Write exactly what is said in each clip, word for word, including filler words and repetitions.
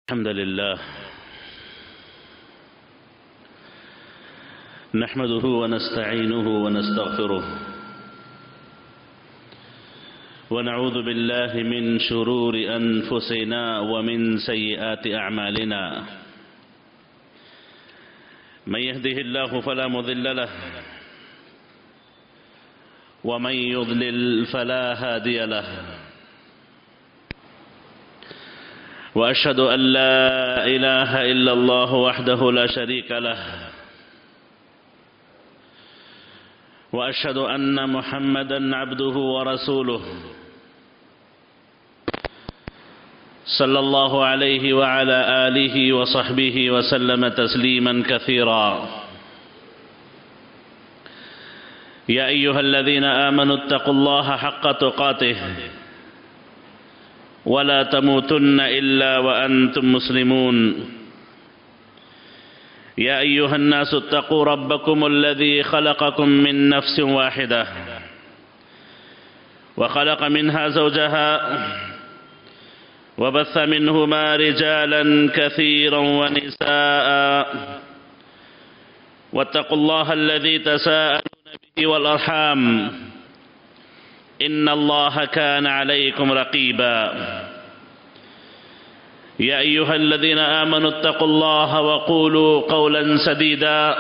الحمد لله نحمده ونستعينه ونستغفره ونعوذ بالله من شرور أنفسنا ومن سيئات أعمالنا من يهده الله فلا مضل له ومن يضلل فلا هادي له وأشهد أن لا إله إلا الله وحده لا شريك له وأشهد أن محمدًا عبده ورسوله صلى الله عليه وعلى آله وصحبه وسلم تسليمًا كثيرا يا أيها الذين آمنوا اتقوا الله حق تقاته ولا تموتن إلا وأنتم مسلمون يا أيها الناس اتقوا ربكم الذي خلقكم من نفس واحدة وخلق منها زوجها وبث منهما رجالا كثيرا ونساء واتقوا الله الذي تساءلون به والأرحام إن الله كان عليكم رقيبا يا أيها الذين آمنوا اتقوا الله وقولوا قولا سديدا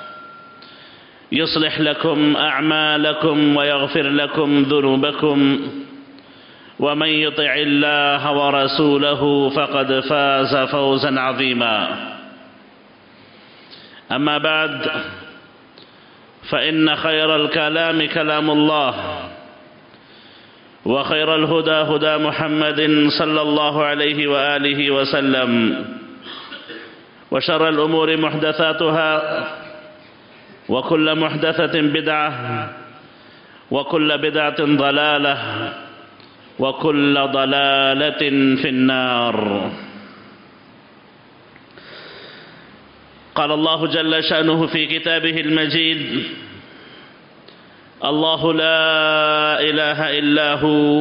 يصلح لكم أعمالكم ويغفر لكم ذنوبكم ومن يطع الله ورسوله فقد فاز فوزا عظيما أما بعد فإن خير الكلام كلام الله وخير الهدى هدى محمد صلى الله عليه وآله وسلم وشر الأمور محدثاتها وكل محدثة بدعة وكل بدعة ضلالة وكل ضلالة في النار. قال الله جل شأنه في كتابه المجيد: الله لا إله إلا هو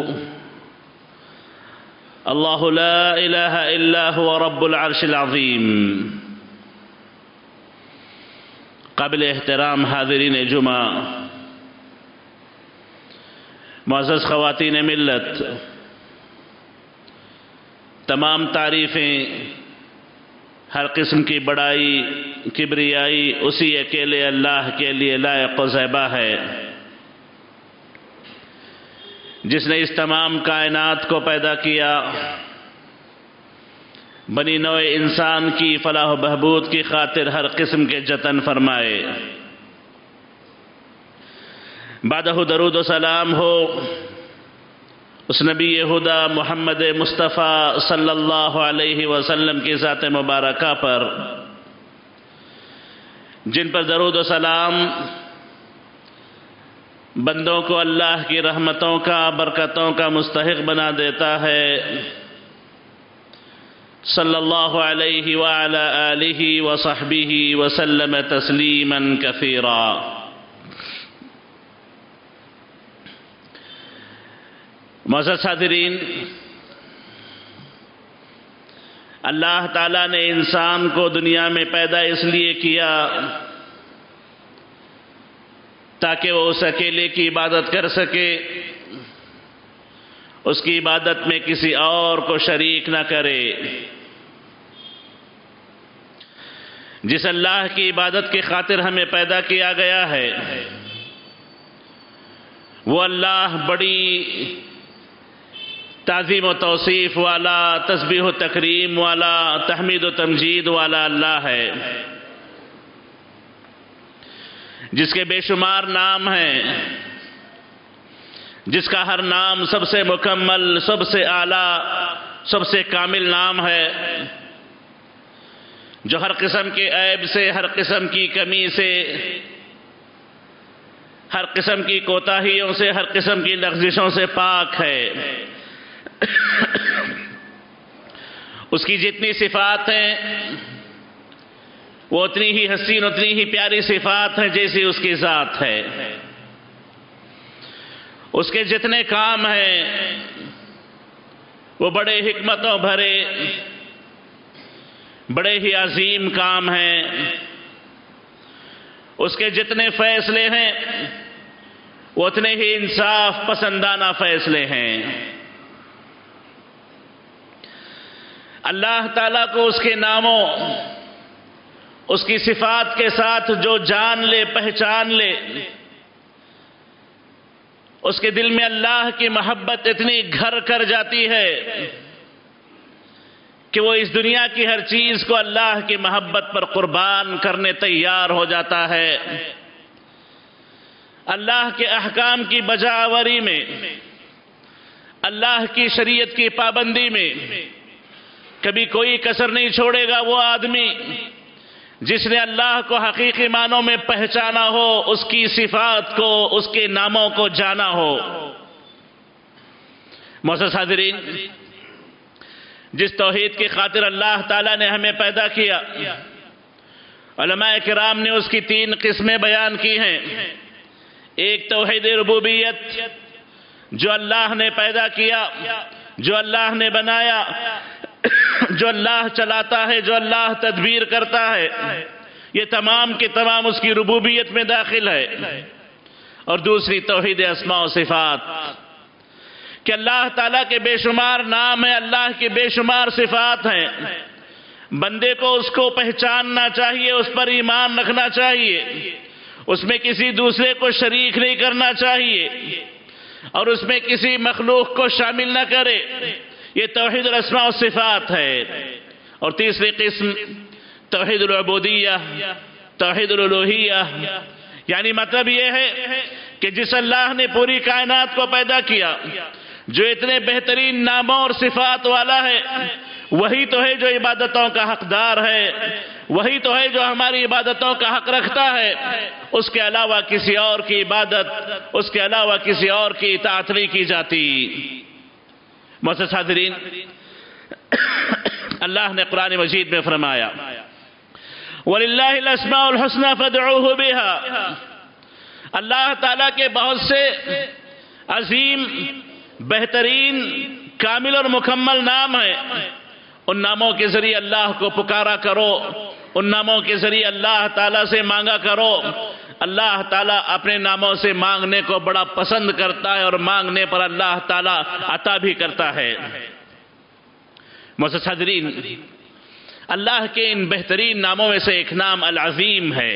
الله لا إله إلا هو رب العرش العظيم. قابل احترام حاضرین جمعہ، معزز خواتین ملت، تمام تعریفیں، ہر قسم کی بڑائی، کبریائی اسی اکیلے اللہ کے لیے لائق و زیبا ہے، جس نے اس تمام کائنات کو پیدا کیا، بنی نوع انسان کی فلاح و بہبود کی خاطر ہر قسم کے جتن فرمائے. بعدہ درود و سلام ہو اس نبی خدا محمد مصطفیٰ صلی اللہ علیہ وسلم کی ذات مبارکہ پر، جن پر درود و سلام بندوں کو اللہ کی رحمتوں کا، برکتوں کا مستحق بنا دیتا ہے. صلی اللہ علیہ وعلی آلہ وصحبہ وسلم تسلیما کثیرا. معزز حاضرین، اللہ تعالیٰ نے انسان کو دنیا میں پیدا اس لیے کیا تاکہ وہ اس اکیلے کی عبادت کر سکے، اس کی عبادت میں کسی اور کو شریک نہ کرے. جس اللہ کی عبادت کی خاطر ہمیں پیدا کیا گیا ہے، وہ اللہ بڑی تعظیم و توصیف والا، تسبیح و تکریم والا، تحمید و تمجید والا اللہ ہے، جس کے بے شمار نام ہیں، جس کا ہر نام سب سے مکمل، سب سے اعلیٰ، سب سے کامل نام ہے، جو ہر قسم کے عیب سے، ہر قسم کی کمی سے، ہر قسم کی کوتاہیوں سے، ہر قسم کی لغزشوں سے پاک ہے. اس کی جتنی صفات ہیں وہ اتنی ہی حسین، اتنی ہی پیاری صفات ہیں جیسی اس کی ذات ہے. اس کے جتنے کام ہیں وہ بڑے حکمتوں بھرے، بڑے ہی عظیم کام ہیں، اس کے جتنے فیصلے ہیں وہ اتنے ہی انصاف پسندانہ فیصلے ہیں۔ اللہ تعالیٰ کو اس کے ناموں، اس کی صفات کے ساتھ جو جان لے، پہچان لے، اس کے دل میں اللہ کی محبت اتنی گھر کر جاتی ہے کہ وہ اس دنیا کی ہر چیز کو اللہ کی محبت پر قربان کرنے تیار ہو جاتا ہے۔ اللہ کے احکام کی بجاوری میں، اللہ کی شریعت کی پابندی میں کبھی کوئی کسر نہیں چھوڑے گا وہ آدمی جس نے اللہ کو حقیقی معنوں میں پہچانا ہو، اس کی صفات کو، اس کے ناموں کو جانا ہو۔ معزز حاضرین، جس توحید کی خاطر اللہ تعالیٰ نے ہمیں پیدا کیا، علماء کرام نے اس کی تین قسمیں بیان کی ہیں۔ ایک توحید ربوبیت، جو اللہ نے پیدا کیا، جو اللہ نے بنایا، جو اللہ چلاتا ہے، جو اللہ تدبیر کرتا ہے، یہ تمام کے تمام اس کی ربوبیت میں داخل ہے۔ اور دوسری توحید اسماء و صفات، کہ اللہ تعالیٰ کے بے شمار نام ہیں، اللہ کے بے شمار صفات ہیں، بندے کو اس کو پہچاننا چاہیے، اس پر ایمان رکھنا چاہیے، اس میں کسی دوسرے کو شریک نہیں کرنا چاہیے، اور اس میں کسی مخلوق کو شامل نہ کرے۔ یہ توحید الاسماء و صفات ہے۔ اور تیسری قسم توحید العبودیہ، توحید الالوہیہ، یعنی مطلب یہ ہے کہ جس اللہ نے پوری کائنات کو پیدا کیا، جو اتنے بہترین ناموں اور صفات والا ہے، وہی تو ہے جو عبادتوں کا حقدار ہے، وہی تو ہے جو ہماری عبادتوں کا حق رکھتا ہے۔ اس کے علاوہ کسی اور کی عبادت، اس کے علاوہ کسی اور کی اطاعت نہیں کی جاتی۔ معزز حاضرین، اللہ نے قرآن مجید میں فرمایا وَلِلَّهِ الْأَسْمَاءُ الْحُسْنَى فَادْعُوهُ بِهَا، اللہ تعالیٰ کے بہت سے عظیم، بہترین، کامل اور مکمل نام ہیں۔ ان ناموں کے ذریعے اللہ کو پکارا کرو، ان ناموں کے ذریعے اللہ تعالیٰ سے مانگا کرو۔ اللہ تعالیٰ اپنے ناموں سے مانگنے کو بڑا پسند کرتا ہے، اور مانگنے پر اللہ تعالیٰ عطا بھی کرتا ہے۔ معزز حاضرین، اللہ کے ان بہترین ناموں میں سے ایک نام العظیم ہے۔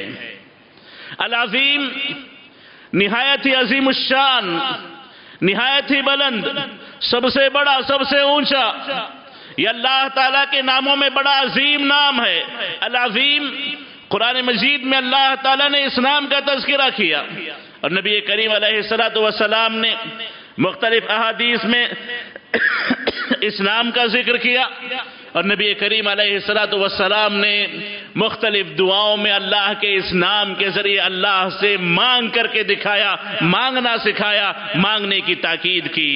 العظیم نہایت ہی عظیم الشان، نہایت ہی بلند، سب سے بڑا، سب سے اونچا، یہ اللہ تعالیٰ کے ناموں میں بڑا عظیم نام ہے۔ العظیم، قرآن مجید میں اللہ تعالیٰ نے اس نام کا تذکرہ کیا، اور نبی کریم علیہ السلام نے مختلف احادیث میں اس نام کا ذکر کیا، اور نبی کریم علیہ السلام نے مختلف دعاؤں میں اللہ کے اس نام کے ذریعے اللہ سے مانگ کر کے دکھایا، مانگنا سکھایا، مانگنے کی تاکید کی۔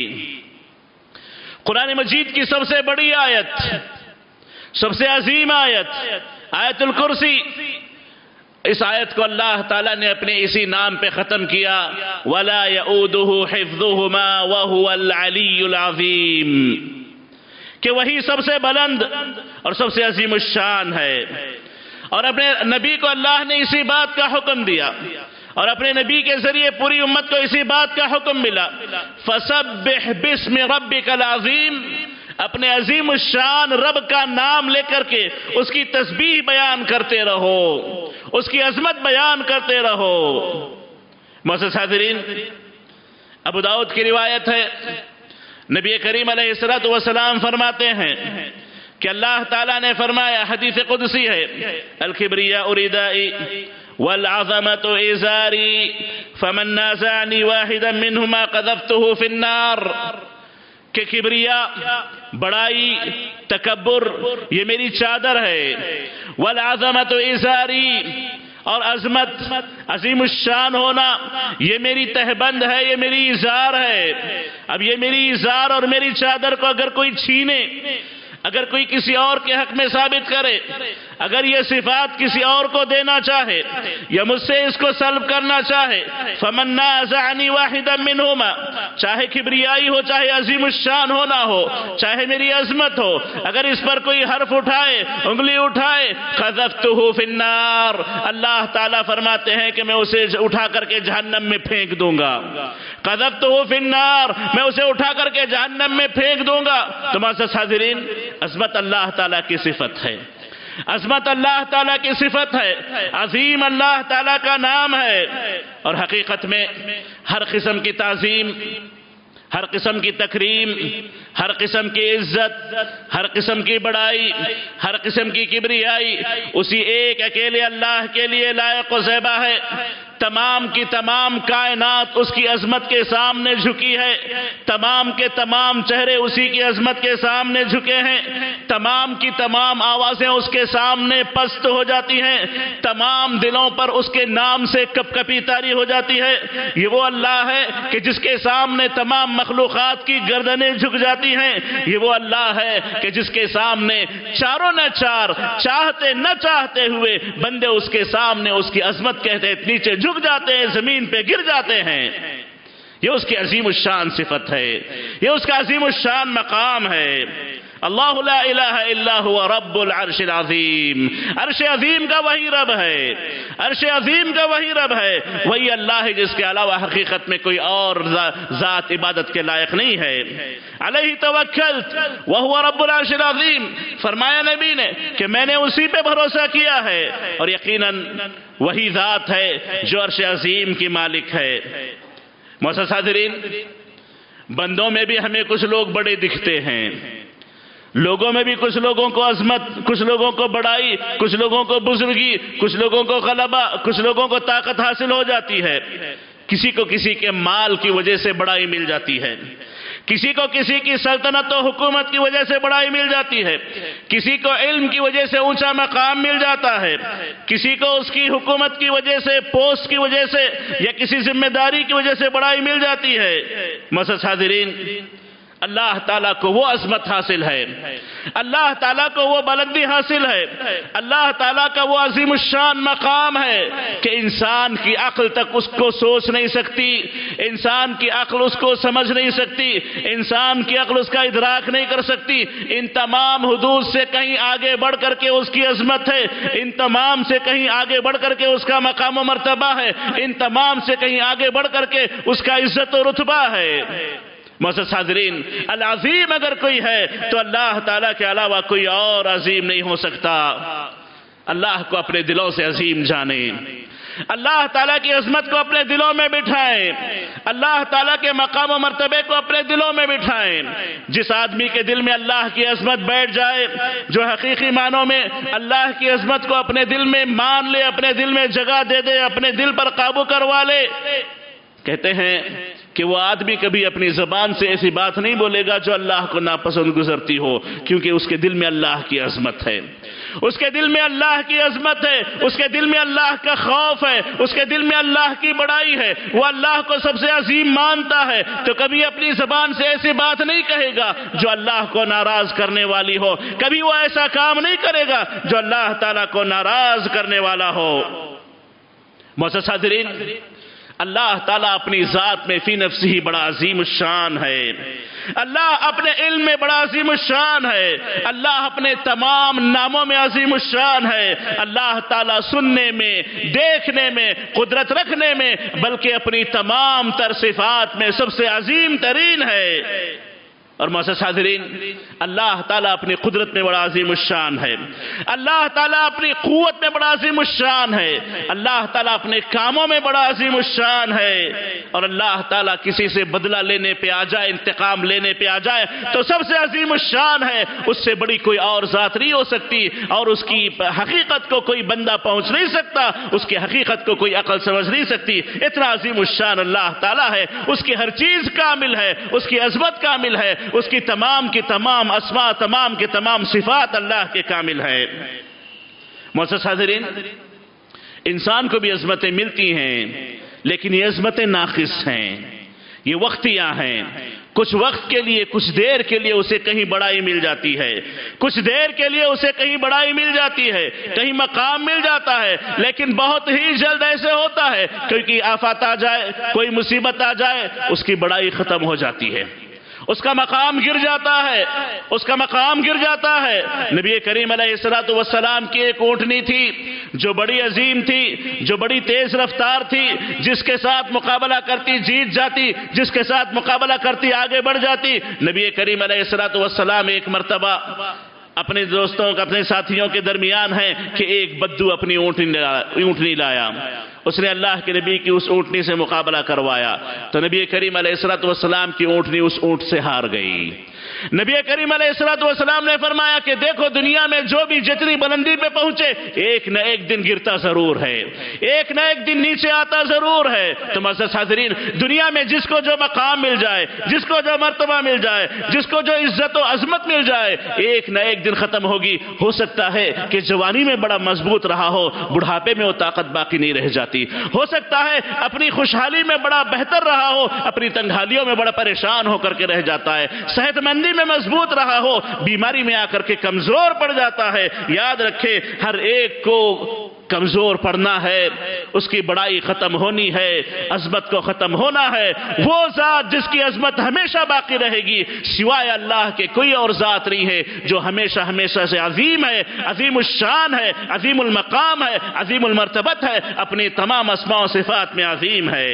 قرآن مجید کی سب سے بڑی آیت، سب سے عظیم آیت، آیت الکرسی، اس آیت کو اللہ تعالیٰ نے اپنے اسی نام پہ ختم کیا، وَلَا يَؤُودُهُ حِفْظُهُمَا وَهُوَ الْعَلِيُّ الْعَظِيمُ، کہ وہی سب سے بلند اور سب سے عظیم الشان ہے۔ اور اپنے نبی کو اللہ نے اسی بات کا حکم دیا، اور اپنے نبی کے ذریعے پوری امت کو اسی بات کا حکم ملا، فَسَبِّحْ بِاسْمِ رَبِّكَ الْعَظِيمِ، اپنے عظیم الشان رب کا نام لے کر کے اس کی تسبیح بیان کرتے رہو، اس کی عظمت بیان کرتے رہو۔ معزز حاضرین، ابو داؤد کی روایت ہے، نبی کریم علیہ السلام فرماتے ہیں کہ اللہ تعالیٰ نے فرمایا، حدیث قدسی ہے، الکبریاء ردائی والعظمت ازاری فمن نازعنی واحدا منہما قذفتہ فی النار، کہ کبریا، بڑائی، تکبر یہ میری چادر ہے، والعظمت ازاری، اور عظمت، عظیم الشان ہونا یہ میری تہبند ہے، یہ میری ازار ہے۔ اب یہ میری ازار اور میری چادر کو اگر کوئی چھینے، اگر کوئی کسی اور کے حق میں ثابت کرے، اگر یہ صفات کسی اور کو دینا چاہے یا مجھ سے اس کو سلب کرنا چاہے، فمن نازعنی واحدا منہما، چاہے کبریائی ہو، چاہے عظیم الشان ہونا ہو، چاہے میری عظمت ہو، اگر اس پر کوئی حرف اٹھائے، انگلی اٹھائے، قذفتہ فی النار، اللہ تعالیٰ فرماتے ہیں کہ میں اسے اٹھا کر کے جہنم میں پھینک دوں گا۔ قذفتہ فی النار، میں اسے اٹھا کر کے جہنم میں پھینک دوں گا۔ تو معزز حاضرین، عظمت اللہ تعالیٰ کی صفت ہے، عظمت اللہ تعالیٰ کی صفت ہے، عظیم اللہ تعالیٰ کا نام ہے، اور حقیقت میں ہر قسم کی تعظیم، ہر قسم کی تکریم، ہر قسم کی عزت، ہر قسم کی بڑائی، ہر قسم کی کبریائی اسی ایک اکیلے اللہ کے لیے لائق و زیبا ہے۔ تمام کی تمام کائنات اس کی عظمت کے سامنے جھکی ہے، تمام کے تمام چہرے اسی کی عظمت کے سامنے جھکے ہیں، تمام کی تمام آوازیں اس کے سامنے پست ہو جاتی ہیں، تمام دلوں پر اس کے نام سے کپ کپی طاری ہو جاتی ہے۔ یہ وہ اللہ ہے کہ جس کے سامنے تمام مخلوقات کی گردنیں جھک جاتی ہیں، یہ وہ اللہ ہے کہ جس کے سامنے چاروں نہ چار چاہتے نہ چاہتے ہوئے بندے اس کے سامنے اس کی عظمت کہتے نیچے جھک جاتے ہیں، زمین پہ گر جاتے ہیں۔ یہ اس کی عظیم الشان صفت ہے، یہ اس کا عظیم الشان مقام ہے۔ اللہ لا الہ الا هو رب العرش العظیم، عرش عظیم کا وہی رب ہے، عرش عظیم کا وہی رب ہے، وہی اللہ ہے جس کے علاوہ حقیقت میں کوئی اور ذات عبادت کے لائق نہیں ہے۔ علیہ توکلت وہو رب العرش العظیم، فرمایا نبی نے کہ میں نے اسی پہ بھروسہ کیا ہے، اور یقیناً وہی ذات ہے جو عرش عظیم کی مالک ہے۔ معزز حاضرین، بندوں میں بھی ہمیں کچھ لوگ بڑے دکھتے ہیں، لوگوں میں بھی کچھ لوگوں کو عظمت، کچھ لوگوں کو بڑائی، کچھ لوگوں کو بزرگی، کچھ لوگوں کو غلبہ، کچھ لوگوں کو طاقت حاصل ہو جاتی ہے۔ کسی کو کسی کے مال کی وجہ سے بڑائی مل جاتی ہے، کسی کو کسی کی سلطنت و حکومت کی وجہ سے بڑائی مل جاتی ہے، کسی کو علم کی وجہ سے اونچا مقام مل جاتا ہے، کسی کو اس کی حکومت کی وجہ سے، پوسٹ کی وجہ سے یا کسی ذمہ داری کی وجہ سے بڑائی مل جاتی ہے۔ معزز حاضرین، اللہ تعالیٰ کو وہ عظمت حاصل ہے، اللہ تعالیٰ کو وہ بلندی حاصل ہے، اللہ تعالیٰ کا وہ عظیم الشان مقام ہے کہ انسان کی عقل تک اس کو سوچ نہیں سکتی، انسان کی عقل اس کو سمجھ نہیں سکتی، انسان کی عقل اس کا ادراک نہیں کر سکتی۔ ان تمام حدود سے کہیں آگے بڑھ کر کے اس کی عظمت ہے، ان تمام سے کہیں آگے بڑھ کر کے اس کا مقام و مرتبہ ہے، ان تمام سے کہیں آگے بڑھ کر کے اس کا عزت و رتبہ ہے۔ معزز حاضرین، العظیم اگر کوئی ہے تو اللہ تعالیٰ کے علاوہ کوئی اور عظیم نہیں ہو سکتا۔ اللہ کو اپنے دلوں سے عظیم جانیں، اللہ تعالیٰ کی عظمت کو اپنے دلوں میں بٹھائیں، اللہ تعالیٰ کے مقام و مرتبے کو اپنے دلوں میں بٹھائیں۔ جس آدمی کے دل میں اللہ کی عظمت بیٹھ جائے، جو حقیقی معنوں میں اللہ کی عظمت کو اپنے دل میں مان لے، اپنے دل میں جگہ دے دے، اپنے دل پر قابو کروا لے، کہتے ہیں کہ وہ آدمی کبھی اپنی زبان سے ایسی بات نہیں بولے گا جو اللہ کو ناپسند گزرتی ہو، کیونکہ اس کے دل میں اللہ کی عظمت ہے، اس کے دل میں اللہ کی عظمت ہے، اس کے دل میں اللہ کا خوف ہے، اس کے دل میں اللہ کی بڑائی ہے، وہ اللہ کو سب سے عظیم مانتا ہے، تو کبھی اپنی زبان سے ایسی بات نہیں کہے گا جو اللہ کو ناراض کرنے والی ہو، کبھی وہ ایسا کام نہیں کرے گا جو اللہ تعالیٰ کو ناراض کرنے والا ہو۔ معزز حاضرین، اللہ تعالیٰ اپنی ذات میں فی نفسہ ہی بڑا عظیم الشان ہے، اللہ اپنے علم میں بڑا عظیم الشان ہے، اللہ اپنے تمام ناموں میں عظیم الشان ہے، اللہ تعالیٰ سننے میں، دیکھنے میں، قدرت رکھنے میں، بلکہ اپنی تمام تر صفات میں سب سے عظیم ترین ہے۔ اور معزز حاضرین، اللہ تعالیٰ اپنی قدرت میں بڑا عظیم الشان ہے، اللہ تعالیٰ اپنی قوت میں بڑا عظیم الشان ہے، اللہ تعالیٰ اپنے کاموں میں بڑا عظیم الشان ہے، اور اللہ تعالیٰ کسی سے بدلہ لینے پہ آ جائے، انتقام لینے پہ آ جائے تو سب سے عظیم الشان ہے، اس سے بڑی کوئی اور ذات نہیں ہو سکتی، اور اس کی حقیقت کو کوئی بندہ پہنچ نہیں سکتا، اس کی حقیقت کو کوئی عقل سمجھ نہیں سکتی، اتنا عظیم الشان اللہ تعالیٰ ہے، اس کی ہر چیز کامل ہے، اس کی عظمت کامل ہے، اس کی تمام کی تمام اسماء، تمام کی تمام صفات اللہ کے کامل ہے۔ معزز حاضرین، انسان کو بھی عظمتیں ملتی ہیں، لیکن یہ عظمتیں ناقص ہیں، یہ وقتیاں ہیں، کچھ وقت کے لیے، کچھ دیر کے لیے اسے کہیں بڑائی مل جاتی ہے، کچھ دیر کے لیے اسے کہیں بڑائی مل جاتی ہے، کہیں مقام مل جاتا ہے، لیکن بہت ہی جلد ایسے ہوتا ہے کیونکہ آفات آ جائے، کوئی مصیبت آ جائے، اس کی بڑائی ختم ہو جاتی ہے، اس کا مقام گر جاتا ہے، اس کا مقام گر جاتا ہے۔ نبی کریم علیہ الصلوۃ والسلام کی ایک اونٹنی تھی جو بڑی عظیم تھی، جو بڑی تیز رفتار تھی، جس کے ساتھ مقابلہ کرتی جیت جاتی، جس کے ساتھ مقابلہ کرتی آگے بڑھ جاتی۔ نبی کریم علیہ الصلوۃ والسلام ایک مرتبہ اپنے دوستوں اپنے ساتھیوں کے درمیان ہیں کہ ایک بدو اپنی اونٹنی لایا، اس نے اللہ کے نبی کی اس اونٹنی سے مقابلہ کروایا تو نبی کریم علیہ الصلوۃ والسلام کی اونٹنی اس اونٹ سے ہار گئی۔ نبی کریم علیہ الصلوۃ والسلام نے فرمایا کہ دیکھو دنیا میں جو بھی جتنی بلندی پہ پہنچے ایک نہ ایک دن گرتا ضرور ہے، ایک نہ ایک دن نیچے آتا ضرور ہے۔ تو معزز حاضرین، دنیا میں جس کو جو مقام مل جائے، جس کو جو مرتبہ مل جائے، جس کو جو عزت و عظمت مل جائے، ایک نہ ایک دن ختم ہوگی۔ ہو سکتا ہے کہ جوانی میں بڑا مضبوط رہا ہو، بڑھاپے میں وہ طاقت باقی نہیں رہ جاتی۔ ہو سکتا ہے اپنی خوشحالی میں بڑا بہتر رہا ہو، اپنی تنگحالیوں میں بڑا پریشان ہو کر کے رہ جاتا ہے۔ صحت مندی میں مضبوط رہا ہو، بیماری میں آ کر کے کمزور پڑ جاتا ہے۔ یاد رکھے ہر ایک کو کمزور پڑنا ہے، اس کی بڑائی ختم ہونی ہے، عظمت کو ختم ہونا ہے۔ وہ ذات جس کی عظمت ہمیشہ باقی رہے گی سوائے اللہ کے کوئی اور ذات نہیں ہے جو ہمیشہ ہمیشہ سے عظیم ہے، عظیم الشان ہے، عظیم المقام ہے، عظیم المرتبت ہے، اپنی تمام اسماء و صفات میں عظیم ہے۔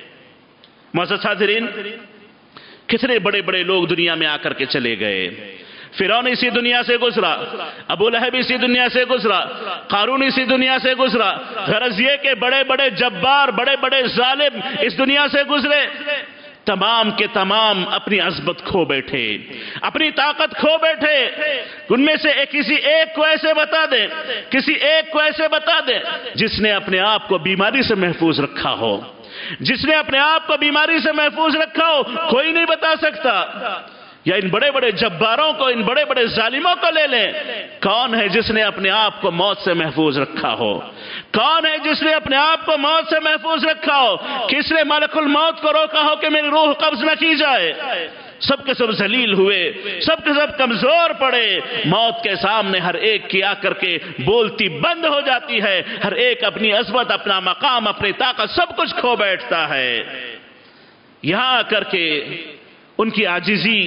معزز حاضرین، کتنے بڑے بڑے لوگ دنیا میں آ کر کے چلے گئے۔ فرعون اسی دنیا سے گزرا، ابو لہب اسی دنیا سے گزرا، قارون اسی دنیا سے گزرا۔ غرض یہ کہ بڑے بڑے جبار، بڑے بڑے ظالم اس دنیا سے گزرے، تمام کے تمام اپنی عظمت کھو بیٹھے، اپنی طاقت کھو بیٹھے۔ ان میں سے کسی ایک کو ایسے بتا دیں، کسی ایک کو ایسے بتا دیں جس نے اپنے آپ کو بیماری سے محفوظ رکھا ہو، جس نے اپنے آپ کو بیماری سے محفوظ رکھا ہو، کوئی نہیں بتا سکتا۔ یا ان بڑے بڑے جباروں کو، ان بڑے بڑے ظالموں کو لے لیں، کون ہے جس نے اپنے آپ کو موت سے محفوظ رکھا ہو؟ کون ہے جس نے اپنے آپ کو موت سے محفوظ رکھا ہو؟ کس نے ملک الموت کو روکا ہو کہ میری روح قبض نہ کی جائے؟ سب کے سب ذلیل ہوئے، سب کے سب کمزور پڑے۔ موت کے سامنے ہر ایک کی آ کر کے بولتی بند ہو جاتی ہے، ہر ایک اپنی عظمت، اپنا مقام، اپنی طاقت سب کچھ کھو بیٹھتا ہے۔ یہاں آ کر کے ان کی عاجزی،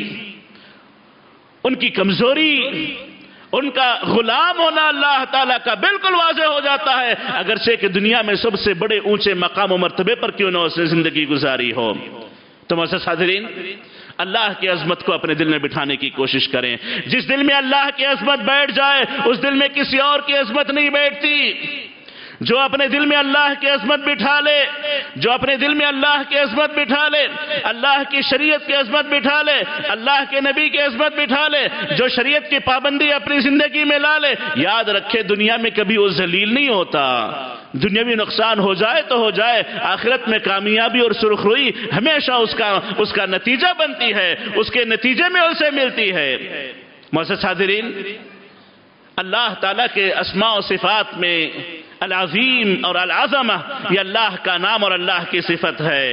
ان کی کمزوری، ان کا غلام ہونا اللہ تعالیٰ کا بالکل واضح ہو جاتا ہے، اگرچہ کہ دنیا میں سب سے بڑے اونچے مقام و مرتبے پر کیوں نہ اس نے زندگی گزاری ہو۔ تو معزز حاضرین، اللہ کی عظمت کو اپنے دل میں بٹھانے کی کوشش کریں۔ جس دل میں اللہ کی عظمت بیٹھ جائے اس دل میں کسی اور کی عظمت نہیں بیٹھتی۔ جو اپنے دل میں اللہ کی عظمت بٹھا لے، جو اپنے دل میں اللہ کی عظمت بٹھا لے، اللہ کی شریعت کی عظمت بٹھا لے، اللہ کے نبی کی عظمت بٹھا لے، جو شریعت کی پابندی اپنی زندگی میں لا لے، یاد رکھے دنیا میں کبھی وہ ذلیل نہیں ہوتا۔ دنیاوی نقصان ہو جائے تو ہو جائے، آخرت میں کامیابی اور سرخروئی ہمیشہ اس کا اس کا نتیجہ بنتی ہے، اس کے نتیجے میں اسے ملتی ہے۔ معزز حاضرین، اللہ تعالیٰ کے اسماء و صفات میں العظیم اور العظمہ یہ اللہ کا نام اور اللہ کی صفت ہے۔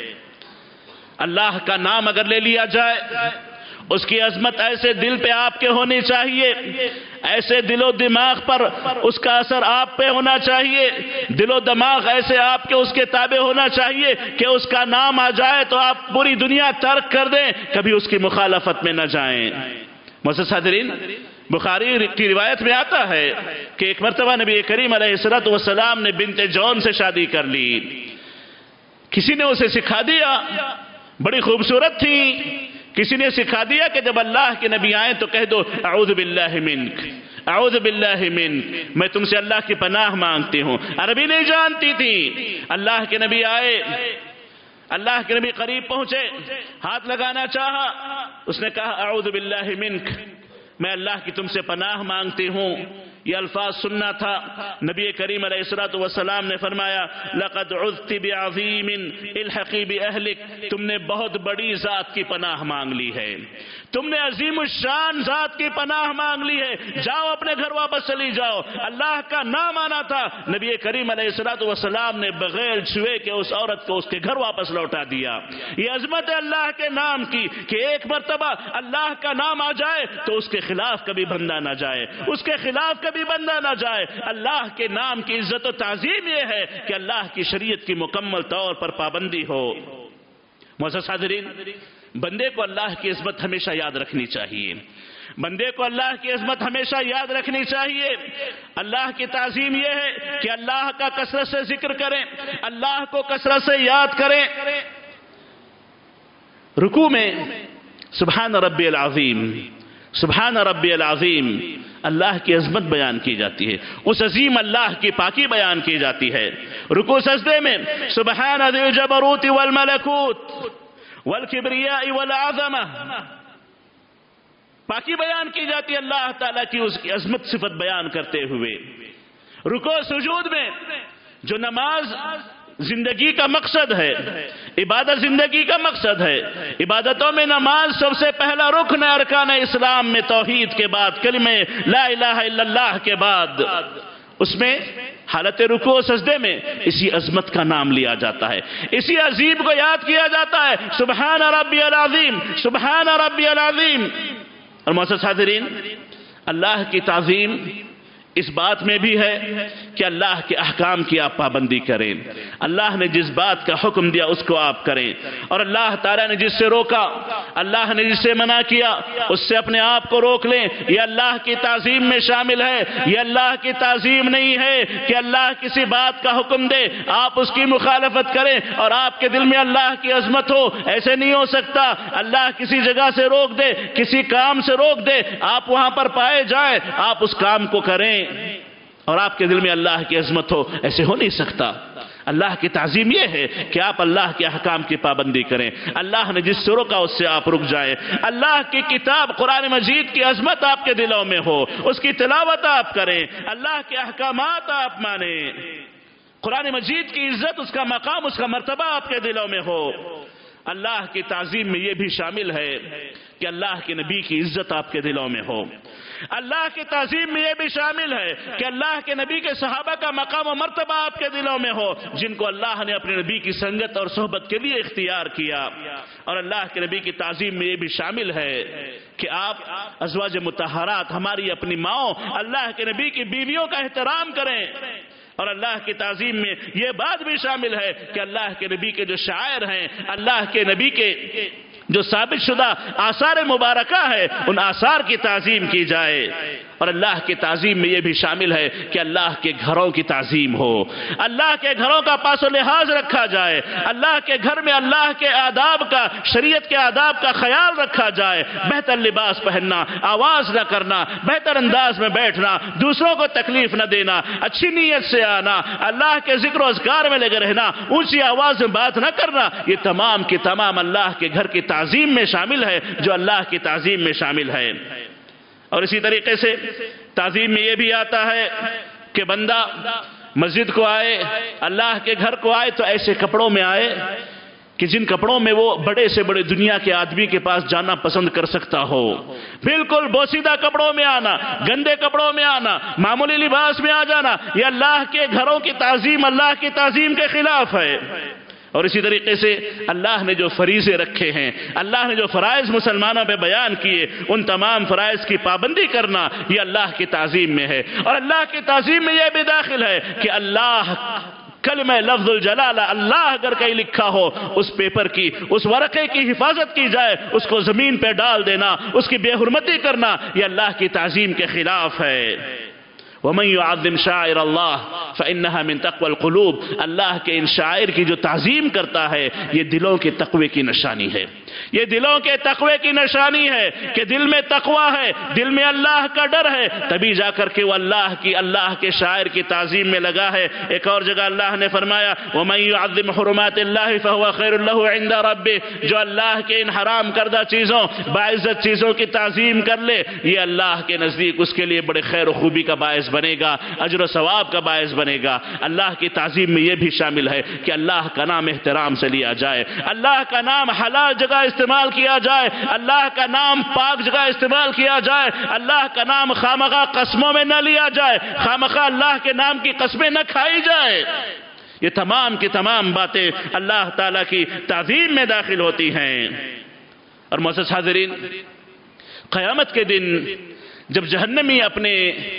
اللہ کا نام اگر لے لیا جائے، اس کی عظمت ایسے دل پہ آپ کے ہونی چاہیے، ایسے دل و دماغ پر اس کا اثر آپ پہ ہونا چاہیے، دل و دماغ ایسے آپ کے اس کے تابع ہونا چاہیے کہ اس کا نام آ جائے تو آپ پوری دنیا ترک کر دیں، کبھی اس کی مخالفت میں نہ جائیں۔ معزز حاضرین، بخاری کی روایت میں آتا ہے کہ ایک مرتبہ نبی کریم علیہ الصلوۃ والسلام نے بنت جون سے شادی کر لی۔ کسی نے اسے سکھا دیا، بڑی خوبصورت تھی، کسی نے سکھا دیا کہ جب اللہ کے نبی آئیں تو کہہ دو اعوذ باللہ منک، اعوذ باللہ منک، میں تم سے اللہ کی پناہ مانگتی ہوں۔ عربی نہیں جانتی تھی۔ اللہ کے نبی آئے، اللہ کے نبی قریب پہنچے، ہاتھ لگانا چاہا، اس نے کہا اعوذ باللہ منک، میں اللہ کی تم سے پناہ مانگتی ہوں یہ الفاظ سننا تھا۔ نبی کریم علیہ الصلوۃ والسلام نے فرمایا لقد عذت بعظیم الحقی باہلک، تم نے بہت بڑی ذات کی پناہ مانگ لی ہے، تم نے عظیم الشان ذات کی پناہ مانگ لی ہے، جاؤ اپنے گھر واپس چلی جاؤ۔ اللہ کا نام آنا تھا، نبی کریم علیہ الصلوۃ والسلام نے بغیر چھوئے کہ اس عورت کو اس کے گھر واپس لوٹا دیا۔ یہ عظمت ہے اللہ کے نام کی کہ ایک مرتبہ اللہ کا نام آ جائے تو اس کے خلاف کبھی بندہ نہ جائے، اس کے خلاف کبھی بندہ نہ جائے۔ اللہ کے نام کی عزت و تعظیم یہ ہے کہ اللہ کی شریعت کی مکمل طور پر پابندی ہو۔ معزز حاضرین، بندے کو اللہ کی عظمت ہمیشہ یاد رکھنی چاہیے، بندے کو اللہ کی عظمت ہمیشہ یاد رکھنی چاہیے۔ اللہ کی تعظیم یہ ہے کہ اللہ کا کثرت سے ذکر کریں، اللہ کو کثرت سے یاد کریں۔ رکوع میں سبحان ربی العظیم، سبحان ربی العظیم، اللہ کی عظمت بیان کی جاتی ہے، اس عظیم اللہ کی پاکی بیان کی جاتی ہے۔ رکوع سجدے میں سبحان ذی الجبروت والملکوت والکبریاء والعظمہ، پاکی بیان کی جاتی ہے اللہ تعالیٰ کی، اس کی عظمت صفت بیان کرتے ہوئے۔ رکوع سجود میں جو نماز زندگی کا مقصد ہے، عبادت زندگی کا مقصد ہے، عبادتوں میں نماز سب سے پہلا رکن ہے ارکان اسلام میں، توحید کے بعد، کلمہ لا الہ الا اللہ کے بعد، اس میں حالت رکوع سجدے میں اسی عظمت کا نام لیا جاتا ہے، اسی عظیم کو یاد کیا جاتا ہے، سبحان ربی العظیم، سبحان ربی العظیم۔ اور معزز حاضرین، اللہ کی تعظیم اس بات میں بھی ہے کہ اللہ کے احکام کی آپ پابندی کریں، اللہ نے جس بات کا حکم دیا اس کو آپ کریں، اور اللہ تعالیٰ نے جس سے روکا، اللہ نے جس سے منع کیا اس سے اپنے آپ کو روک لیں۔ یہ اللہ کی تعظیم میں شامل ہے۔ یہ اللہ کی تعظیم نہیں ہے کہ اللہ کسی بات کا حکم دے، آپ اس کی مخالفت کریں اور آپ کے دل میں اللہ کی عظمت ہو، ایسے نہیں ہو سکتا۔ اللہ کسی جگہ سے روک دے، کسی کام سے روک دے، آپ وہاں پر پائے جائیں، آپ اس کام کو کریں اور آپ کے دل میں اللہ کی عظمت ہو، ایسے ہو نہیں سکتا۔ اللہ کی تعظیم یہ ہے کہ آپ اللہ کے احکام کی پابندی کریں، اللہ نے جس سے روکا اس سے آپ رک جائیں، اللہ کی کتاب قرآن مجید کی عظمت آپ کے دلوں میں ہو، اس کی تلاوت آپ کریں، اللہ کے احکامات آپ مانیں، قرآن مجید کی عزت، اس کا مقام، اس کا مرتبہ آپ کے دلوں میں ہو۔ اللہ کی تعظیم میں یہ بھی شامل ہے کہ اللہ کے نبی کی عزت آپ کے دلوں میں ہو۔ اللہ کی تعظیم میں یہ بھی شامل ہے کہ اللہ کے نبی کے صحابہ کا مقام و مرتبہ آپ کے دلوں میں ہو، جن کو اللہ نے اپنے نبی کی سنگت اور صحبت کے لیے اختیار کیا۔ اور اللہ کے نبی کی تعظیم میں یہ بھی شامل ہے کہ آپ ازواج مطہرات، ہماری اپنی ماؤں، اللہ کے نبی کی بیویوں کا احترام کریں۔ اور اللہ کی تعظیم میں یہ بات بھی شامل ہے کہ اللہ کے نبی کے جو شاعر ہیں، اللہ کے نبی کے جو ثابت شدہ آثار مبارکہ ہے، ان آثار کی تعظیم کی جائے۔ اور اللہ کی تعظیم میں یہ بھی شامل ہے کہ اللہ کے گھروں کی تعظیم ہو، اللہ کے گھروں کا پاس و لحاظ رکھا جائے، اللہ کے گھر میں اللہ کے آداب کا، شریعت کے آداب کا خیال رکھا جائے، بہتر لباس پہننا، آواز نہ کرنا، بہتر انداز میں بیٹھنا، دوسروں کو تکلیف نہ دینا، اچھی نیت سے آنا، اللہ کے ذکر و اذکار میں لگے رہنا، اونچی آواز میں بات نہ کرنا، یہ تمام کی تمام اللہ کے گھر کی تعظیم میں شامل ہے، جو اللہ کی تعظیم میں شامل ہے۔ اور اسی طریقے سے تعظیم میں یہ بھی آتا ہے کہ بندہ مسجد کو آئے، اللہ کے گھر کو آئے تو ایسے کپڑوں میں آئے کہ جن کپڑوں میں وہ بڑے سے بڑے دنیا کے آدمی کے پاس جانا پسند کر سکتا ہو۔ بالکل بوسیدہ کپڑوں میں آنا، گندے کپڑوں میں آنا، معمولی لباس میں آ جانا، یہ اللہ کے گھروں کی تعظیم، اللہ کی تعظیم کے خلاف ہے۔ اور اسی طریقے سے اللہ نے جو فریضے رکھے ہیں، اللہ نے جو فرائض مسلمانوں پہ بیان کیے، ان تمام فرائض کی پابندی کرنا یہ اللہ کی تعظیم میں ہے۔ اور اللہ کی تعظیم میں یہ بھی داخل ہے کہ اللہ کلمہ لفظ الجلالہ، اللہ اگر کہیں لکھا ہو، اس پیپر کی، اس ورقے کی حفاظت کی جائے، اس کو زمین پہ ڈال دینا، اس کی بے حرمتی کرنا، یہ اللہ کی تعظیم کے خلاف ہے۔ وَمَن يُعَظِّمْ شَعَائِرَ اللَّهِ فَإِنَّهَا مِن تَقْوَى الْقُلُوبِ، اللہ کے ان شاعر کی جو تعظیم کرتا ہے یہ دلوں کے تقوی کی نشانی ہے۔ یہ دلوں کے تقوی کی نشانی ہے کہ دل میں تقوی ہے، دل میں اللہ کا ڈر ہے، تبھی جا کر کے وہ اللہ کی اللہ کے شاعر کی تعظیم میں لگا ہے۔ ایک اور جگہ اللہ نے فرمایا وَمَن يُعَظِّمْ حُرُمَاتِ اللَّهِ فَهُوَ خَيْرٌ لَهُ عِندَ رَبِّهِ، جو اللہ کے ان حرام کردہ چیزوں باعزت چیزوں کی تعظیم کر لے، یہ اللہ کے نزدیک اس کے لیے بڑے خیر و خوبی کا باعث بنے گا، اجر و ثواب کا باعث بنے گا۔ اللہ کی تعظیم میں یہ بھی شامل ہے کہ اللہ کا نام احترام سے لیا جائے، اللہ کا نام حلال جگہ استعمال کیا جائے، اللہ کا نام پاک جگہ استعمال کیا جائے، اللہ کا نام خامخواہ قسموں میں نہ لیا جائے، خامخواہ اللہ کے نام کی قسمیں نہ کھائی جائے۔ یہ تمام کی تمام باتیں اللہ تعالیٰ کی تعظیم میں داخل ہوتی ہیں۔ اور معزز حاضرین، قیامت کے دن جب جہنمی اپنے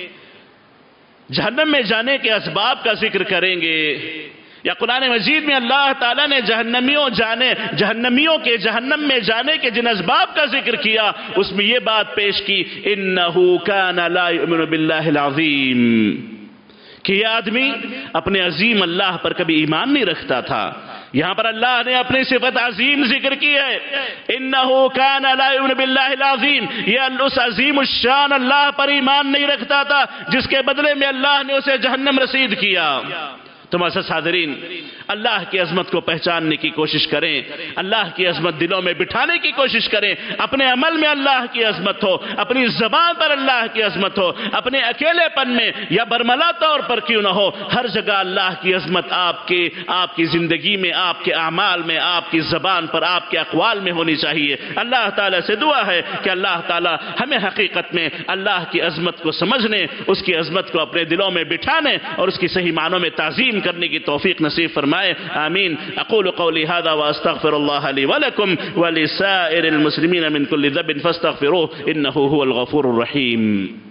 جہنم میں جانے کے اسباب کا ذکر کریں گے، یا قرآن مجید میں اللہ تعالیٰ نے جہنمیوں جانے جہنمیوں کے جہنم میں جانے کے جن اسباب کا ذکر کیا، اس میں یہ بات پیش کی اِنَّهُ كَانَ لَا يُؤْمِنُ بِاللَّهِ الْعَظِيمِ، کہ یہ آدمی اپنے عظیم اللہ پر کبھی ایمان نہیں رکھتا تھا۔ یہاں پر اللہ نے اپنی صفت عظیم ذکر کی ہے، اِنَّهُ كَانَ لَا يُؤْمِنُ بِاللَّهِ الْعَظِيمِ، یہ اس عظیم الشان اللہ پر ایمان نہیں رکھتا تھا جس کے بدلے میں اللہ نے اسے جہنم رسید کیا۔ تو معزز حاضرین، اللہ کی عظمت کو پہچاننے کی کوشش کریں، اللہ کی عظمت دلوں میں بٹھانے کی کوشش کریں، اپنے عمل میں اللہ کی عظمت ہو، اپنی زبان پر اللہ کی عظمت ہو، اپنے اکیلے پن میں یا برملا طور پر کیوں نہ ہو، ہر جگہ اللہ کی عظمت آپ کے آپ کی زندگی میں، آپ کے اعمال میں، آپ کی زبان پر، آپ کے اقوال میں ہونی چاہیے۔ اللہ تعالیٰ سے دعا ہے کہ اللہ تعالیٰ ہمیں حقیقت میں اللہ کی عظمت کو سمجھنے، اس کی عظمت کو اپنے دلوں میں بٹھانے اور اس کی صحیح معنوں میں تعظیم کرنے کی توفیق نصیب فرمائے، آمین۔ اقول قولی هذا واستغفر الله لي ولكم ولسائر المسلمين من كل ذنب فاستغفروه انه هو الغفور الرحيم۔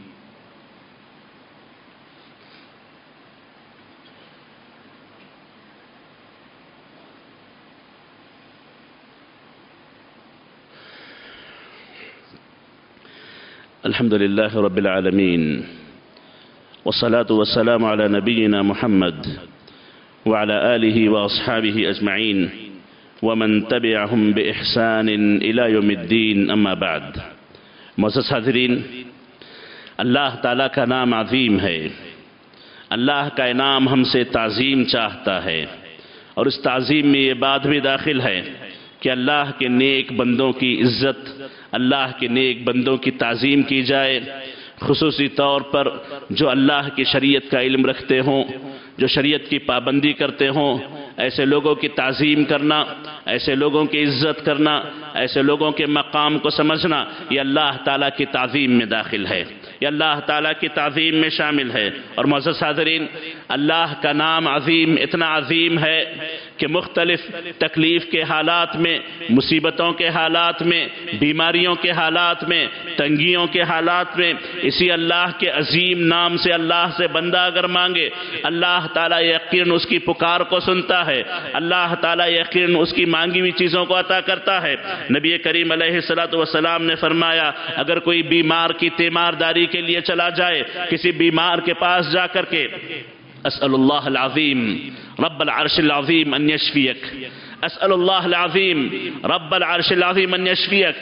الحمد لله رب العالمين، والصلاة والسلام على نبينا محمد وعلى آله وأصحابه أجمعين ومن تبعهم بإحسان إلى يوم الدين، أما بعد۔ معزز حاضرین، اللہ تعالیٰ کا نام عظیم ہے، اللہ کا انعام ہم سے تعظیم چاہتا ہے، اور اس تعظیم میں یہ بات بھی داخل ہے کہ اللہ کے نیک بندوں کی عزت، اللہ کے نیک بندوں کی تعظیم کی جائے، خصوصی طور پر جو اللہ کی شریعت کا علم رکھتے ہوں، جو شریعت کی پابندی کرتے ہوں، ایسے لوگوں کی تعظیم کرنا، ایسے لوگوں کی عزت کرنا، ایسے لوگوں کے مقام کو سمجھنا، یہ اللہ تعالیٰ کی تعظیم میں داخل ہے، یہ اللہ تعالیٰ کی تعظیم میں شامل ہے۔ اور معزز حاضرین، اللہ کا نام عظیم اتنا عظیم ہے کہ مختلف تکلیف کے حالات میں، مصیبتوں کے حالات میں، بیماریوں کے حالات میں، تنگیوں کے حالات میں، اسی اللہ کے عظیم نام سے اللہ سے بندہ اگر مانگے، اللہ تعالیٰ یقین اس کی پکار کو سنتا ہے، اللہ تعالیٰ یقین اس کی مانگی ہوئی چیزوں کو عطا کرتا ہے۔ نبی کریم علیہ السلام نے فرمایا، اگر کوئی بیمار کی تیمارداری کے لیے چلا جائے، کسی بیمار کے پاس جا کر کے اسأل اللہ العظیم رب العرش العظیم ان یشفیک، اسأل اللہ العظیم رب العرش العظیم ان یشفیک،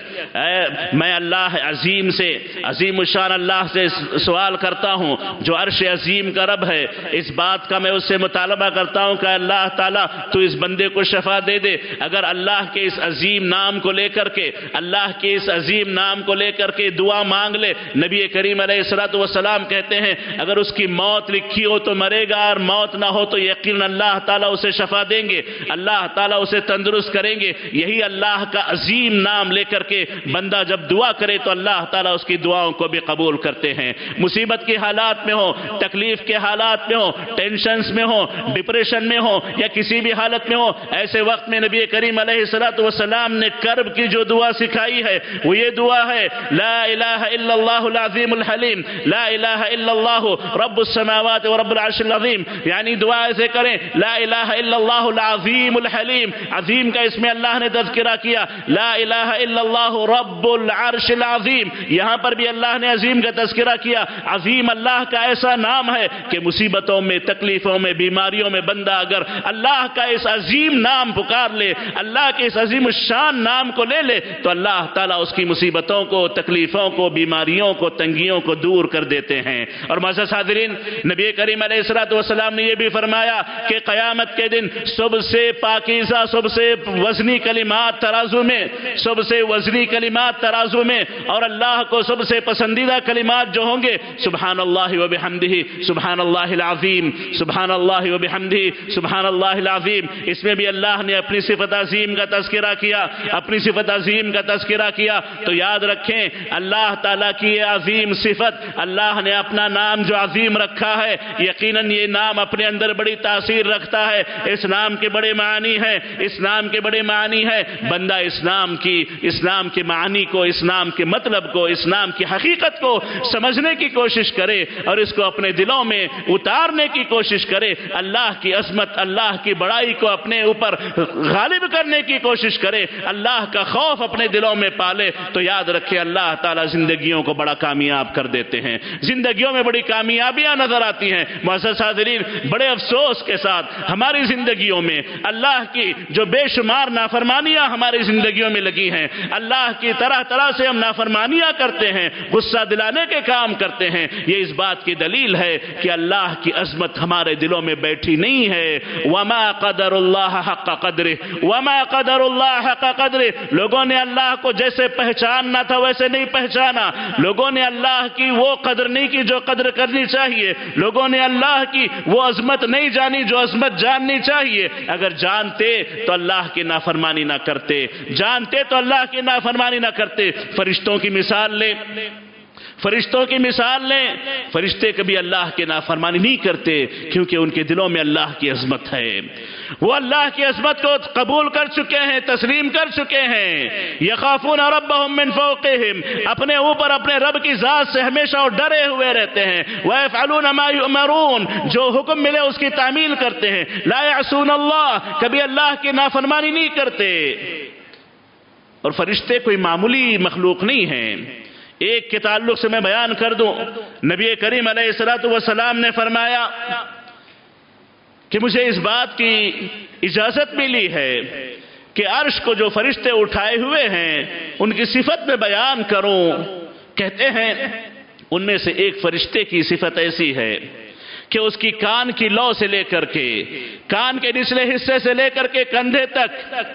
میں اللہ عظیم سے، عظیم الشان اللہ سے سوال کرتا ہوں جو عرش عظیم کا رب ہے، اس بات کا میں اس سے مطالبہ کرتا ہوں کہ اللہ تعالیٰ تو اس بندے کو شفا دے دے۔ اگر اللہ کے اس عظیم نام کو لے کر کے اللہ کے اس عظیم نام کو لے کر کے دعا مانگ لے، نبی کریم علیہ السلام کہتے ہیں اگر اس کی موت لکھی ہو تو مرے گا، اور موت نہ ہو تو یقین اللہ تعالیٰ اسے شفا دیں گے، اللہ تعالیٰ اسے تندرست کریں گے۔ یہی اللہ کا عظیم نام لے کر کے بندہ جب دعا کرے تو اللہ تعالیٰ اس کی دعاؤں کو بھی قبول کرتے ہیں۔ مصیبت کے حالات میں ہو، تکلیف کے حالات میں ہو، ٹینشنز میں ہو، ڈپریشن میں ہو، یا کسی بھی حالت میں ہو، ایسے وقت میں نبی کریم علیہ السلام نے کرب کی جو دعا سکھائی ہے وہ یہ دعا ہے، لا الہ الا اللہ العظیم الحلیم، لا الہ الا اللہ رب السماوات و رب العرش العظیم، یعنی دعا ایسے کریں، لا الہ الا اللہ العظیم الحلیم، عظیم کا اس میں اللہ نے تذکرہ کیا، لا الہ الا اللہ رب العرش العظیم، یہاں پر بھی اللہ نے عظیم کا تذکرہ کیا۔ عظیم اللہ کا ایسا نام ہے کہ مصیبتوں میں، تکلیفوں میں، بیماریوں میں بندہ اگر اللہ کا اس عظیم نام پکار لے، اللہ کے اس عظیم الشان نام کو لے لے، تو اللہ تعالیٰ اس کی مصیبتوں کو، تکلیفوں کو، بیماریوں کو، تنگیوں کو دور کر دیتے ہیں۔ اور معزز حاضرین، نبی کریم علیہ الصلوۃ والسلام نے یہ بھی فرمایا کہ قیامت کے دن سب سے پاکیزہ، سب سے وزنی کلمات ترازو میں، سب سے وزنی کلمات ترازو میں، اور اللہ کو سب سے پسندیدہ کلمات جو ہوں گے، سبحان اللہ و بحمدہ، سبحان اللہ العظیم، سبحان اللہ و بحمدہ، سبحان اللہ العظیم۔ اس میں بھی اللہ نے اپنی صفت عظیم کا تذکرہ کیا، اپنی صفت عظیم کا تذکرہ کیا۔ تو یاد رکھیں، اللہ تعالیٰ کی یہ عظیم صفت، اللہ نے اپنا نام جو عظیم رکھا ہے، یقیناً یہ نام اپنے اندر بڑی تاثیر رکھتا ہے۔ اس نام کے بڑے معنی ہیں، اس نام کے بڑے معنی ہیں۔ بندہ اس نام کی، اس نام کے معنی کو، اس نام کے مطلب کو، اس نام کی حقیقت کو سمجھنے کی کوشش کرے اور اس کو اپنے دلوں میں اتارنے کی کوشش کرے، اللہ کی عظمت، اللہ کی بڑائی کو اپنے اوپر غالب کرنے کی کوشش کرے، اللہ کا خوف اپنے دلوں میں پالے، تو یاد رکھے اللہ تعالیٰ زندگیوں کو بڑا کامیاب کر دیتے ہیں، زندگیوں میں بڑی کامیابیاں نظر آتی ہیں۔ معزز حاضرین، بڑے افسوس کے ساتھ ہماری زندگیوں میں اللہ کی جو بے شمار نافرمانیاں ہماری زندگیوں میں لگی ہیں، اللہ کی طرح طرح سے ہم نافرمانیاں کرتے ہیں، غصہ دلانے کے کام کرتے ہیں، یہ اس بات کی دلیل ہے کہ اللہ کی عظمت ہمارے دلوں میں بیٹھی نہیں ہے۔ وما قدر اللہ حق قدرہ، وما قدر اللہ حق قدرہ، لوگوں نے اللہ کو جیسے پہچاننا تھا ویسے نہیں پہچانا، لوگوں نے اللہ کی وہ قدر نہیں کی جو قدر کرنی چاہیے، لوگوں نے اللہ کی وہ عظمت نہیں جانی جو عظمت جاننی چاہیے۔ اگر جانتے تو اللہ کی نافرمانی نہ کرتے، جانتے تو اللہ کی نافرمانی نہ کرتے۔ فرشتوں کی مثال لیں، فرشتوں کی مثال لیں، فرشتے کبھی اللہ کی نافرمانی نہیں کرتے کیونکہ ان کے دلوں میں اللہ کی عظمت ہے، وہ اللہ کی عظمت کو قبول کر چکے ہیں، تسلیم کر چکے ہیں۔ یخافون ربهم من فوقهم، اپنے اوپر اپنے رب کی ذات سے ہمیشہ وہ ڈرے ہوئے رہتے ہیں۔ وَيَفْعَلُونَ مَا يُؤْمَرُونَ، جو حکم ملے اس کی تعمیل کرتے ہیں۔ لا يعصون اللہ، کبھی اللہ کی نافرمانی نہیں کرتے۔ اور فرشتے کوئی معمولی مخلوق نہیں ہیں۔ ایک کے تعلق سے میں بیان کر دوں، نبی کریم علیہ الصلوۃ والسلام نے فرمایا کہ مجھے اس بات کی اجازت ملی ہے کہ عرش کو جو فرشتے اٹھائے ہوئے ہیں ان کی صفت میں بیان کروں۔ کہتے ہیں ان میں سے ایک فرشتے کی صفت ایسی ہے کہ اس کی کان کی لو سے لے کر کے، کان کے نچلے حصے سے لے کر کے کندھے تک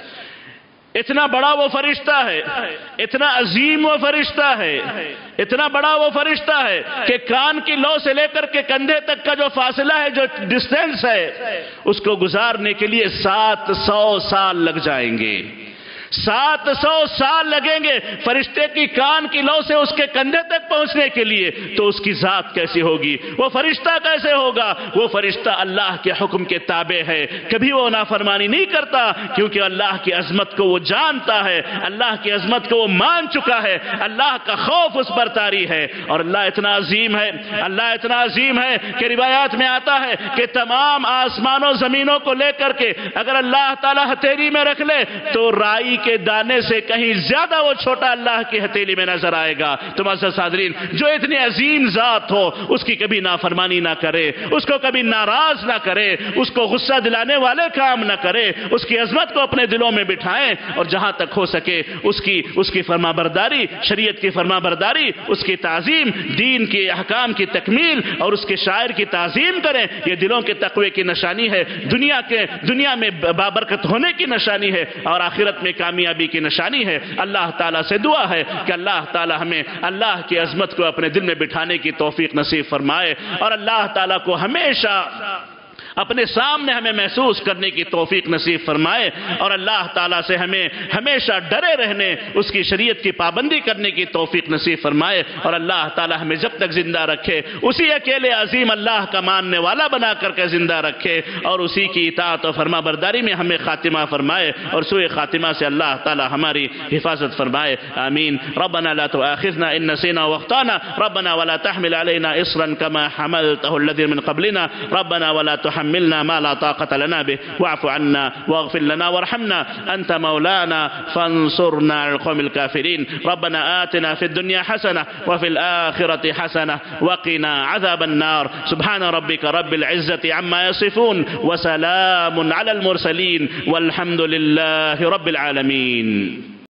اتنا بڑا وہ فرشتہ ہے، اتنا عظیم وہ فرشتہ ہے، اتنا بڑا وہ فرشتہ ہے کہ کان کی لو سے لے کر کے کندھے تک کا جو فاصلہ ہے، جو ڈسٹینس ہے، اس کو گزارنے کے لیے سات سو سال لگ جائیں گے، سات سو سال لگیں گے فرشتے کی کان کی لو سے اس کے کندھے تک پہنچنے کے لیے۔ تو اس کی ذات کیسی ہوگی، وہ فرشتہ کیسے ہوگا؟ وہ فرشتہ اللہ کے حکم کے تابع ہے، کبھی وہ نافرمانی نہیں کرتا کیونکہ اللہ کی عظمت کو وہ جانتا ہے، اللہ کی عظمت کو وہ مان چکا ہے، اللہ کا خوف اس پر طاری ہے۔ اور اللہ اتنا عظیم ہے، اللہ اتنا عظیم ہے کہ روایات میں آتا ہے کہ تمام آسمانوں زمینوں کو لے کر کے اگر اللہ تعالیٰ ہتھیلی میں رکھ لے تو رائی کے دانے سے کہیں زیادہ وہ چھوٹا اللہ کی ہتھیلی میں نظر آئے گا۔ تو معزز حاضرین، جو اتنی عظیم ذات ہو اس کی کبھی نافرمانی نہ کرے، اس کو کبھی ناراض نہ کرے، اس کو غصہ دلانے والے کام نہ کرے، اس کی عظمت کو اپنے دلوں میں بٹھائیں اور جہاں تک ہو سکے اس کی اس کی فرما برداری، شریعت کی فرما برداری، اس کی تعظیم، دین کے احکام کی تکمیل اور اس کے شاعر کی تعظیم کریں۔ یہ دلوں کے تقوی کی نشانی ہے، دنیا کے دنیا میں بابرکت ہونے کی نشانی ہے اور آخرت میں کامیابی کی نشانی ہے۔ اللہ تعالیٰ سے دعا ہے کہ اللہ تعالیٰ ہمیں اللہ کی عظمت کو اپنے دل میں بٹھانے کی توفیق نصیب فرمائے اور اللہ تعالیٰ کو ہمیشہ اپنے سامنے ہمیں محسوس کرنے کی توفیق نصیب فرمائے اور اللہ تعالیٰ سے ہمیں ہمیشہ ڈرے رہنے، اس کی شریعت کی پابندی کرنے کی توفیق نصیب فرمائے اور اللہ تعالیٰ ہمیں جب تک زندہ رکھے اسی اکیلے عظیم اللہ کا ماننے والا بنا کر کے زندہ رکھے اور اسی کی اطاعت و فرما برداری میں ہمیں خاتمہ فرمائے اور سوء خاتمہ سے اللہ تعالیٰ ہماری حفاظت فرمائے، آمین۔ ربنا لا تؤاخذنا ان نسينا واخطأنا ربنا ولا تحمل علينا اصرا كما حملته الذين من قبلنا ربنا ولا تحمل تحملنا ما لا طاقة لنا به واعف عنا واغفر لنا وارحمنا أنت مولانا فانصرنا على القوم الكافرين. ربنا آتنا في الدنيا حسنة وفي الآخرة حسنة وقنا عذاب النار. سبحان ربك رب العزة عما يصفون وسلام على المرسلين والحمد لله رب العالمين.